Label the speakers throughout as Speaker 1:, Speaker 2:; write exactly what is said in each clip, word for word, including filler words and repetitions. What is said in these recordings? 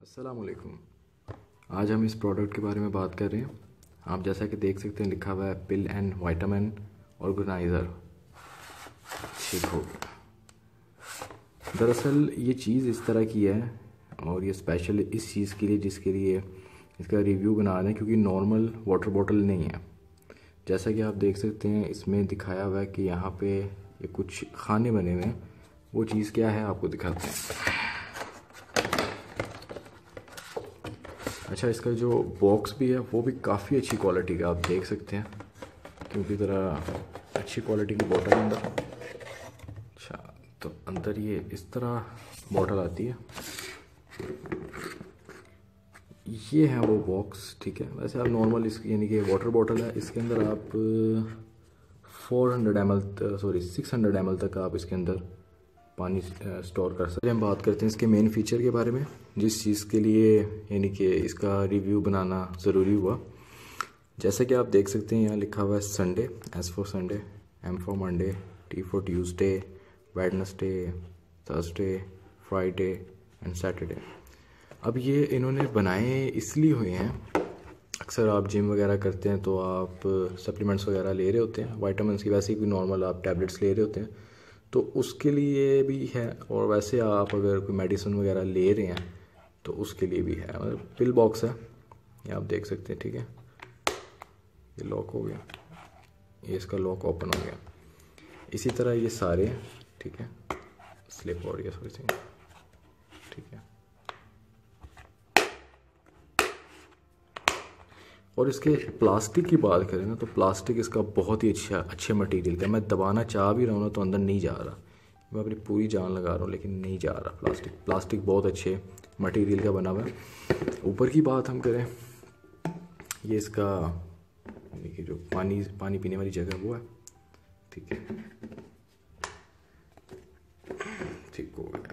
Speaker 1: अस्सलाम वालेकुम। आज हम इस प्रोडक्ट के बारे में बात कर रहे हैं। आप जैसा कि देख सकते हैं लिखा हुआ है पिल एंड वाइटामिन ऑर्गेनाइज़र। ठीक हो गया। दरअसल ये चीज़ इस तरह की है और ये स्पेशल इस चीज़ के लिए जिसके लिए इसका रिव्यू बना रहे हैं, क्योंकि नॉर्मल वाटर बॉटल नहीं है। जैसा कि आप देख सकते हैं इसमें दिखाया हुआ है कि यहाँ पे ये कुछ खाने बने हुए हैं। वो चीज़ क्या है आपको दिखाते हैं। अच्छा, इसका जो बॉक्स भी है वो भी काफ़ी अच्छी क्वालिटी का आप देख सकते हैं, क्योंकि तरह अच्छी क्वालिटी की बॉटल अंदर। अच्छा, तो अंदर ये इस तरह बॉटल आती है। ये है वो बॉक्स। ठीक है, वैसे आप नॉर्मल इस यानी कि वाटर बॉटल है, इसके अंदर आप four hundred M L sorry six hundred M L तक आप इसके अंदर पानी स्टोर कर सकते हैं। हम बात करते हैं इसके मेन फीचर के बारे में, जिस चीज़ के लिए यानी कि इसका रिव्यू बनाना ज़रूरी हुआ। जैसे कि आप देख सकते हैं यहाँ लिखा हुआ है Sunday, S for Sunday, M for Monday, T for Tuesday, Wednesday, Thursday, Friday and Saturday. अब ये इन्होंने बनाए इसलिए हुए हैं, अक्सर आप जिम वगैरह करते हैं तो आप सप्लीमेंट्स वगैरह ले रहे होते हैं, विटामिन्स की वैसे भी नॉर्मल आप टैबलेट्स ले रहे होते हैं, तो उसके लिए भी है। और वैसे आप अगर कोई मेडिसिन वगैरह ले रहे हैं तो उसके लिए भी है। मतलब पिल बॉक्स है, ये आप देख सकते हैं। ठीक है, ये लॉक हो गया, ये इसका लॉक ओपन हो गया। इसी तरह ये सारे हैं। ठीक है, स्लिप हो रही है थोड़ी सी। ठीक है, और इसके प्लास्टिक की बात करें ना तो प्लास्टिक इसका बहुत ही अच्छा अच्छे मटेरियल का। मैं दबाना चाह भी रहा हूँ ना तो अंदर नहीं जा रहा। मैं अपनी पूरी जान लगा रहा हूँ लेकिन नहीं जा रहा। प्लास्टिक प्लास्टिक बहुत अच्छे मटेरियल का बना हुआ है। ऊपर की बात हम करें, ये इसका यानी कि जो पानी पानी पीने वाली जगह वो है। ठीक है, ठीक हो गया।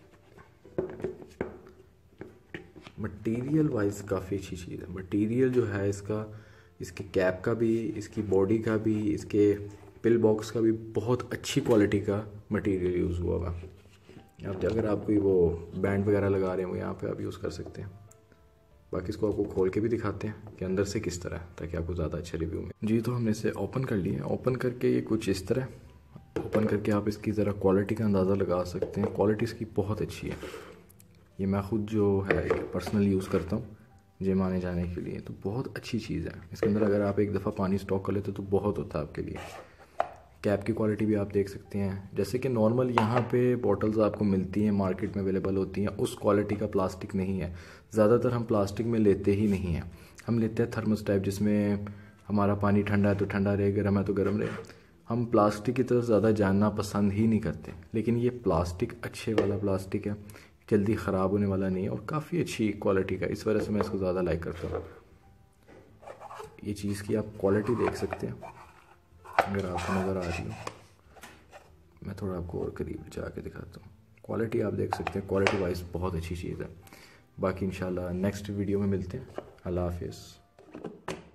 Speaker 1: मटेरियल वाइज काफ़ी अच्छी चीज़ है। मटेरियल जो है इसका, इसके कैप का भी, इसकी बॉडी का भी, इसके पिल बॉक्स का भी बहुत अच्छी क्वालिटी का मटेरियल यूज़ हुआ हुआ। अब अगर आप कोई वो बैंड वगैरह लगा रहे हो यहाँ पे आप यूज़ कर सकते हैं। बाकी इसको आपको खोल के भी दिखाते हैं कि अंदर से किस तरह है, ताकि आपको ज़्यादा अच्छा रिव्यू मिले। जी, तो हमने इसे ओपन कर लिया। ओपन करके ये कुछ इस तरह, ओपन करके आप इसकी ज़रा क्वालिटी का अंदाज़ा लगा सकते हैं। क्वालिटी इसकी बहुत अच्छी है। ये मैं ख़ुद जो है पर्सनल यूज़ करता हूँ जिम आने जाने के लिए, तो बहुत अच्छी चीज़ है। इसके अंदर अगर आप एक दफ़ा पानी स्टॉक कर लेते तो बहुत होता है आपके लिए। कैप की क्वालिटी भी आप देख सकते हैं। जैसे कि नॉर्मल यहाँ पे बॉटल्स आपको मिलती हैं, मार्केट में अवेलेबल होती हैं, उस क्वालिटी का प्लास्टिक नहीं है। ज़्यादातर हम प्लास्टिक में लेते ही नहीं हैं। हम लेते हैं थर्मस टाइप, जिसमें हमारा पानी ठंडा है तो ठंडा रहे, गर्म है तो गर्म रहे। हम प्लास्टिक की तरफ ज़्यादा जानना पसंद ही नहीं करते। लेकिन ये प्लास्टिक अच्छे वाला प्लास्टिक है, जल्दी ख़राब होने वाला नहीं है और काफ़ी अच्छी क्वालिटी का। इस वजह से मैं इसको ज़्यादा लाइक करता हूँ। ये चीज़ की आप क्वालिटी देख सकते हैं अगर आपको नज़र आ रही हो। मैं थोड़ा आपको और करीब जाके दिखाता हूँ। क्वालिटी आप देख सकते हैं, क्वालिटी वाइज बहुत अच्छी चीज़ है। बाकी इंशाल्लाह नेक्स्ट वीडियो में मिलते हैं। अल्लाह हाफिज़।